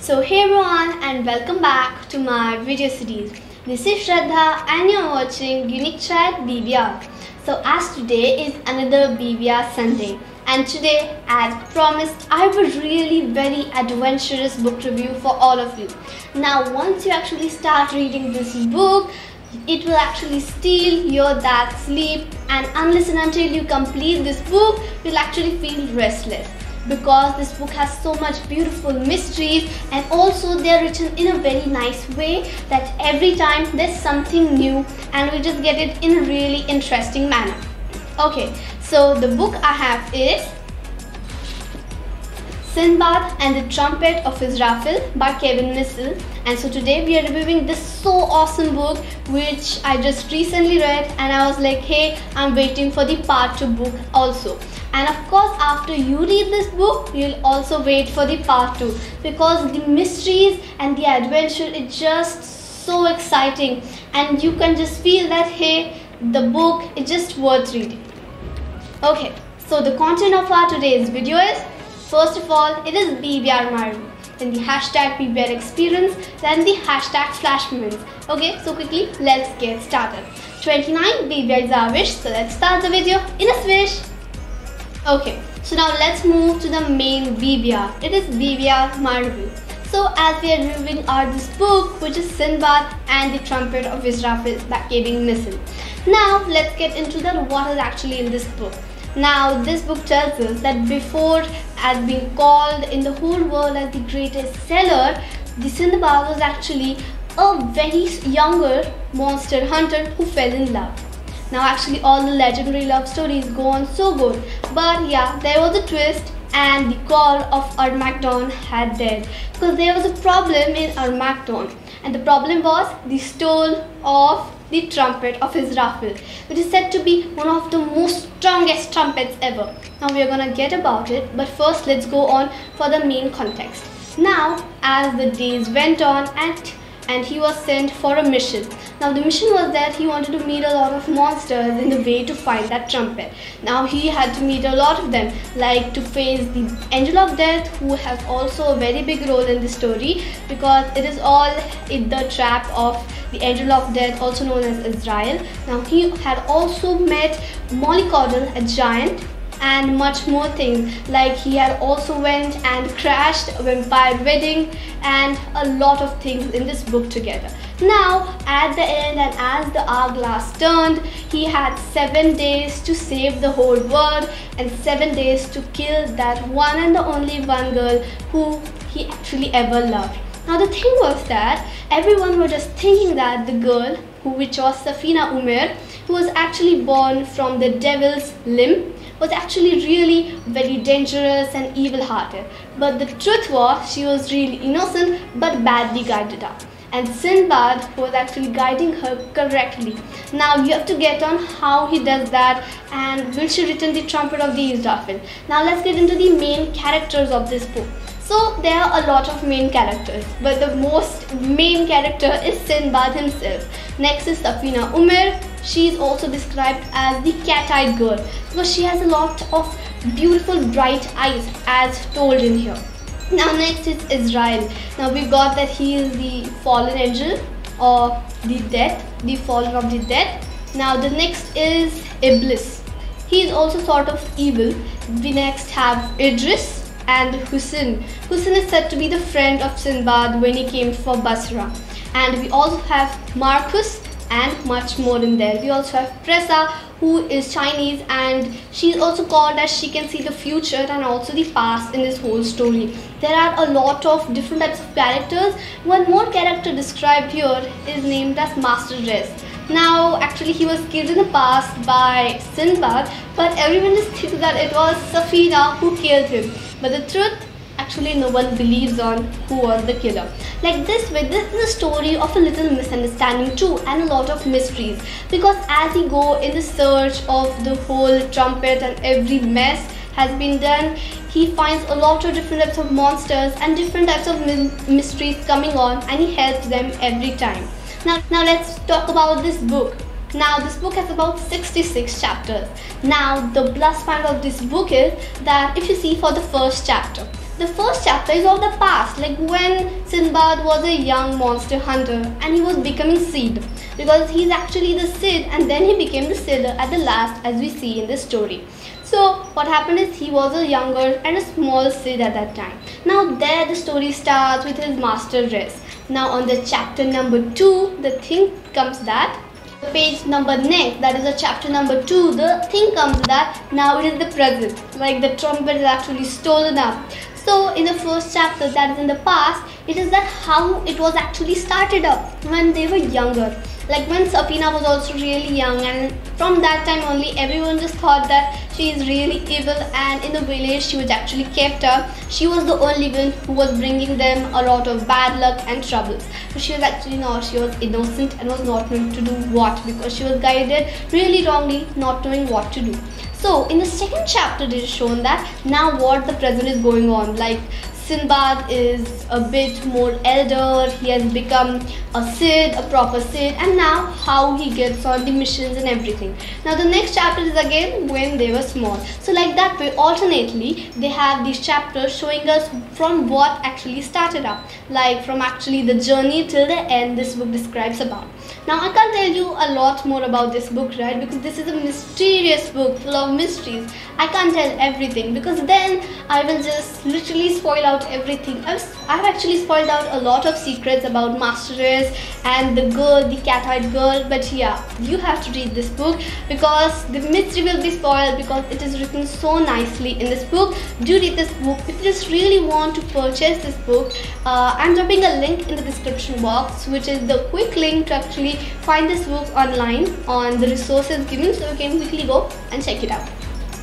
So hey everyone and welcome back to my video series. This is Shraddha and you're watching Unique Chat BBR. So as today is another BBR Sunday and today, as promised, I have a really very adventurous book review for all of you. Now once you actually start reading this book, it will actually steal your dad's sleep, and unless and until you complete this book, you'll actually feel restless. Because this book has so much beautiful mysteries and also they are written in a very nice way that every time there's something new and we just get it in a really interesting manner. Okay, so the book I have is Sinbad and the Trumpet of Israfil by Kevin Mitchell. And so today we are reviewing this so awesome book which I just recently read, and I was like, hey, I'm waiting for the part 2 book also. And of course, after you read this book, you'll also wait for the part 2 because the mysteries and the adventure is just so exciting, and you can just feel that, hey, the book is just worth reading. Okay, so the content of our today's video is, first of all, it is BBR Marvel, then the hashtag BBR experience, then the hashtag flash moments. Okay, so quickly, let's get started. 29 BBR is our wish, so let's start the video in a swish. Okay, so now let's move to the main BBR. It is BBR Marvel. So as we are reviewing this book, which is Sinbad and the Trumpet of Israfil by Kevin Mitchell. Now let's get into what is actually in this book. Now this book tells us that before as being called in the whole world as the greatest seller, the Sinbad was actually a very younger monster hunter who fell in love. Now actually all the legendary love stories go on so good, but yeah, there was a twist and the call of Armageddon had died because there was a problem in Armageddon, and the problem was the stole of the Trumpet of Israfil, which is said to be one of the most strongest trumpets ever. Now we are gonna get about it, but first let's go on for the main context. Now as the days went on and he was sent for a mission. Now the mission was that he wanted to meet a lot of monsters in the way to find that trumpet. Now he had to meet a lot of them, like to face the Angel of Death, who has also a very big role in the story because it is all in the trap of the Angel of Death, also known as Israel. Now he had also met Mollycoddle, a giant, and much more things, like he had also went and crashed a vampire wedding and a lot of things in this book together. Now at the end, and as the hourglass turned, he had 7 days to save the whole world and 7 days to kill that one and the only one girl who he actually ever loved. Now the thing was that everyone was just thinking that the girl, which was Safina Umair, who was actually born from the devil's limb, was actually really very dangerous and evil-hearted. But the truth was she was really innocent but badly guided up. And Sinbad was actually guiding her correctly. Now you have to get on how he does that, and will she return the Trumpet of the Israfil. Now let's get into the main characters of this book. So there are a lot of main characters, but the most main character is Sinbad himself. Next is Safina Umair. She is also described as the cat-eyed girl because she has a lot of beautiful bright eyes as told in here. Now next is Israel. Now we got that he is the fallen angel of the death, the fallen of the death. Now the next is Iblis. He is also sort of evil. We next have Idris and Hussein. Hussein is said to be the friend of Sinbad when he came for Basra. And we also have Marcus and much more in there. We also have Pressa, who is Chinese, and she's also called as she can see the future and also the past in this whole story. There are a lot of different types of characters. One more character described here is named as Master Rez. Now actually he was killed in the past by Sinbad, but everyone just thinks that it was Safina who killed him. But the truth, actually no one believes on who was the killer. Like this way, this is a story of a little misunderstanding too, and a lot of mysteries, because as he go in the search of the whole trumpet and every mess has been done, he finds a lot of different types of monsters and different types of mysteries coming on, and he helps them every time. Now let's talk about this book. Now this book has about 66 chapters. Now the plus point of this book is that if you see for the first chapter is of the past, like when Sinbad was a young monster hunter and he was becoming Sid, because he's actually the Sid and then he became the Sid at the last, as we see in this story. So what happened is he was a younger and a small Sid at that time. Now there the story starts with his master race. Now on the chapter number 2, the thing comes that the page number next, that is the chapter number 2, the thing comes that now it is the present, like the trumpet is actually stolen up. So in the first chapter, that is in the past, it is that how it was actually started up when they were younger. Like when Safina was also really young, and from that time only everyone just thought that she is really evil, and in the village she was actually kept up. She was the only one who was bringing them a lot of bad luck and troubles. But she was actually not, she was innocent and was not knowing to do what, because she was guided really wrongly, not knowing what to do. So in the second chapter it is shown that now what the present is going on, like Sinbad is a bit more elder, he has become a Sid, a proper Sid, and now how he gets on the missions and everything. Now the next chapter is again when they were small. So like that way, alternately, they have these chapters showing us from what actually started up, like from actually the journey till the end this book describes about. Now I can't tell you a lot more about this book, right, because this is a mysterious book full of mysteries. I can't tell everything because then I will just literally spoil out everything. I've actually spoiled out a lot of secrets about Master Race and the girl, the cat-eyed girl, but yeah, you have to read this book because the mystery will be spoiled because it is written so nicely in this book. Do read this book. If you just really want to purchase this book, I'm dropping a link in the description box, which is the quick link to actually find this book online on the resources given, so you can quickly go and check it out.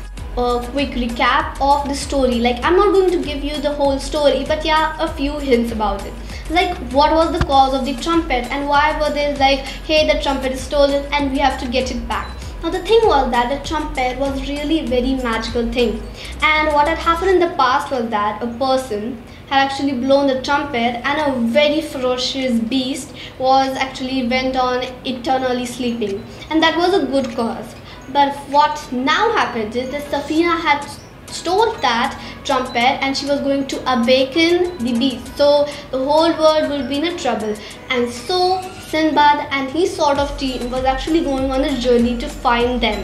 A quick recap of the story. Like, I'm not going to give you the whole story, but yeah, a few hints about it. Like, what was the cause of the trumpet and why were they like, hey, the trumpet is stolen and we have to get it back. Now the thing was that the trumpet was really a very magical thing, and what had happened in the past was that a person had actually blown the trumpet and a very ferocious beast was actually went on eternally sleeping, and that was a good cause. But what now happened is that Safina had stole that trumpet and she was going to awaken the beast, so the whole world will be in a trouble. And so Sinbad and his sort of team was actually going on a journey to find them.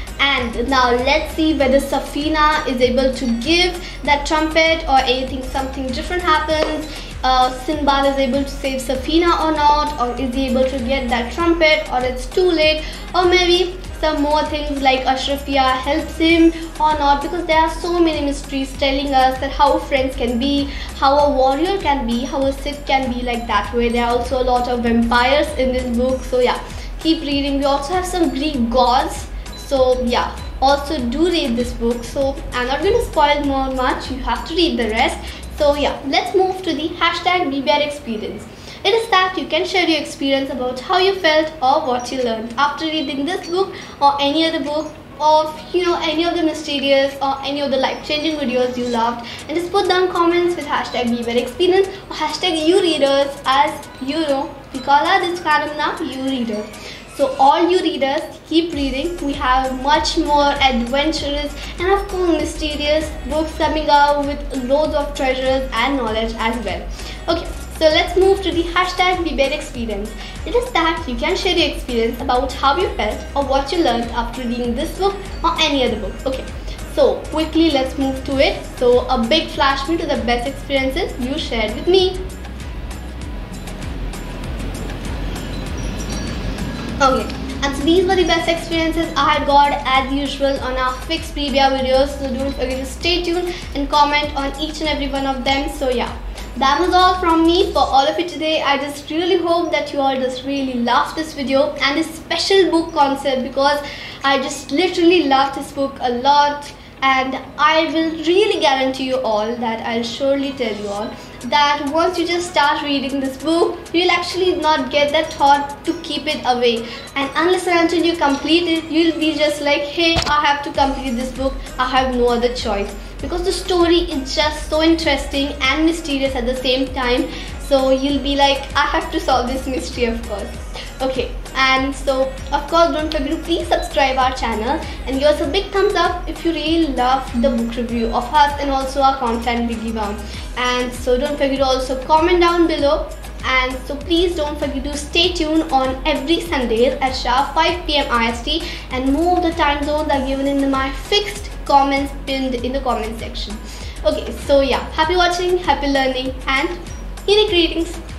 And now let's see whether Safina is able to give that trumpet or anything, something different happens. Sinbad is able to save Safina or not, or is he able to get that trumpet, or it's too late, or maybe some more things like Ashrafia helps him or not, because there are so many mysteries telling us that how friends can be, how a warrior can be, how a Sith can be like that way. There are also a lot of vampires in this book, so yeah, keep reading. We also have some Greek gods, so yeah, also do read this book. So I'm not going to spoil more much, you have to read the rest. So yeah, let's move to the hashtag BBR experience. It is that you can share your experience about how you felt or what you learned after reading this book or any other book of, you know, any of the mysterious or any of the life-changing videos you loved, and just put down comments with hashtag BBR experience or hashtag you readers. As you know, we call our this channel now you readers. So all you readers, keep reading. We have much more adventurous and of course mysterious books coming out with loads of treasures and knowledge as well. Okay, so let's move to the hashtag BBR experience. It is that you can share your experience about how you felt or what you learned after reading this book or any other book. Okay, so quickly let's move to it. So a big flash me to the best experiences you shared with me. Okay, and so these were the best experiences I had got as usual on our fixed BBR videos. So don't forget to stay tuned and comment on each and every one of them. So yeah, that was all from me for all of you today. I just really hope that you all just really loved this video and this special book concept, because I just literally loved this book a lot. And I will really guarantee you all that I'll surely tell you all that once you just start reading this book, you'll actually not get that thought to keep it away. And unless and until you complete it, you'll be just like, hey, I have to complete this book. I have no other choice. because the story is just so interesting and mysterious at the same time. So you'll be like, I have to solve this mystery, of course. Okay, and so of course don't forget to please subscribe our channel and give us a big thumbs up if you really love the book review of us and also our content we give out. And so don't forget to also comment down below. And so please don't forget to stay tuned on every Sundays at sharp 5 p.m. IST, and more of the time zones are given in my fixed comments pinned in the comment section. Okay, so yeah, happy watching, happy learning, and unique greetings.